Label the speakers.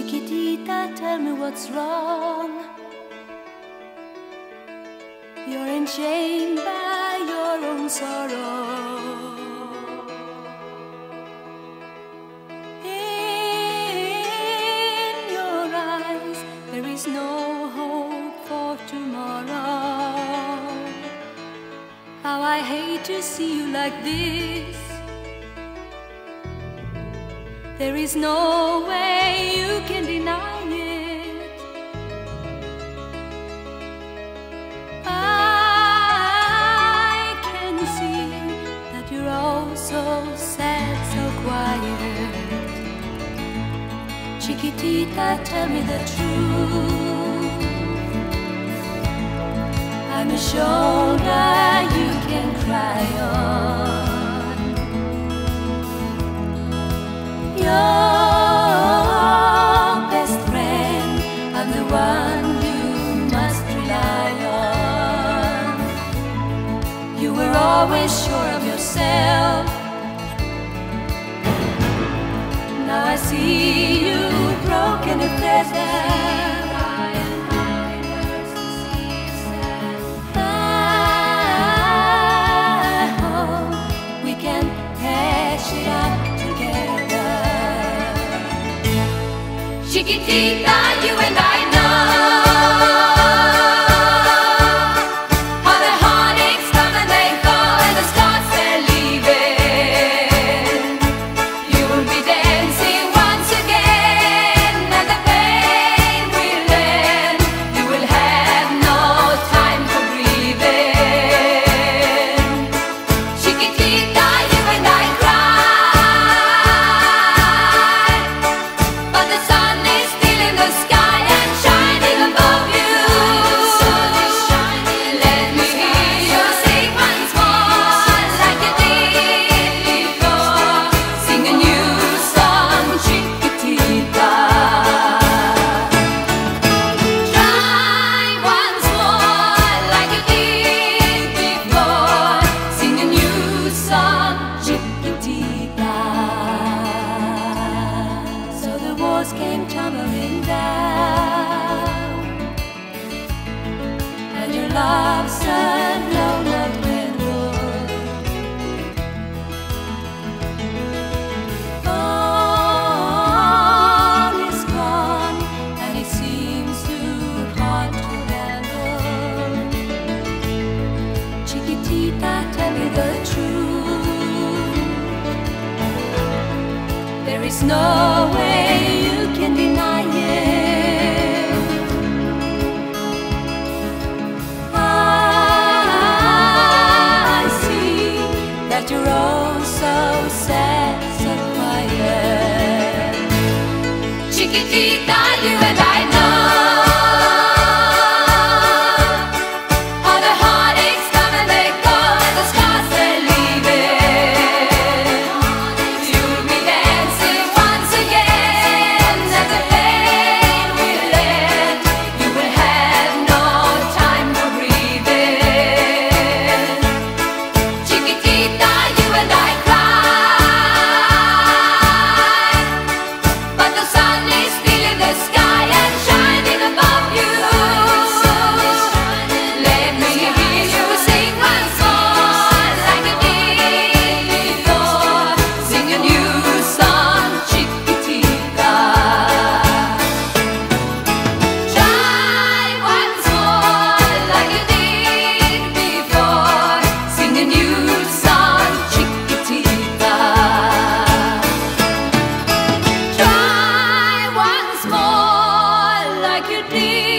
Speaker 1: Chiquitita, tell me what's wrong. You're enchained by your own sorrow. In your eyes there is no hope for tomorrow. How I hate to see you like this. There is no way you can deny it. I can see that you're all so sad, so quiet. Chiquitita, tell me the truth. I'm a shoulder you can cry on. Your best friend, I'm the one you must rely on. You were always sure of yourself. Now I see you broken and feathered. Chiquitita, you and I know how the heartaches come and they go, and the stars they're leaving. You will be dancing once again, and the pain will end. You will have no time for breathing. Chiquitita, you and I cry, but the sun is still in the sky and shining above you. Let me hear you sing once more like you did before. Sing a new song, Chiquitita. Try once more like you did before. Sing a new song, Chiquitita. So the walls came tumbling down, and your love said no love dwindled. All is gone, and it seems too hard to handle. Chiquitita, tell me the truth. There is no way you can deny it. I see that you're all so sad, so quiet. Chiquitita, you and I know how the heartaches come and they go, and the scars they're leaving. You'll be dancing once again, and the pain will end. You will have no time for breathing. Chiquitita, you and I cry, but the sun is still in the sky and shining above you. Let me hear you sing once more like you did before. Sing a new song, Chiquitita. Try once more like you did before. Sing a new song, Chiquitita. Try once more like you did